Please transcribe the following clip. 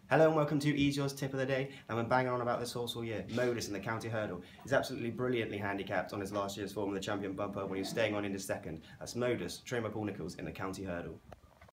Hello and welcome to Easy Odds Tip of the Day. I've been banging on about this horse all year. Modus in the County Hurdle. He's absolutely brilliantly handicapped on his last year's form of the Champion Bumper when he was staying on into second. That's Modus, trained by Paul Nicholls in the County Hurdle.